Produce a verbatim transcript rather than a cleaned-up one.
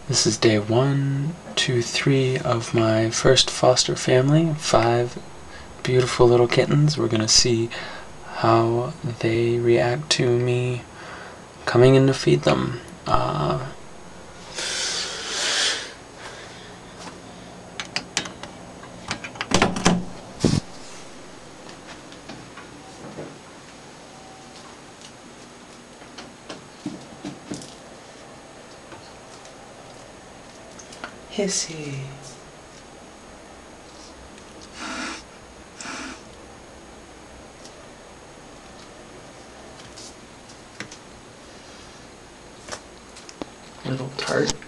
This is day one, two, three of my first foster family. Five beautiful little kittens. We're gonna see how they react to me coming in to feed them. Uh, Hissy. Little tart.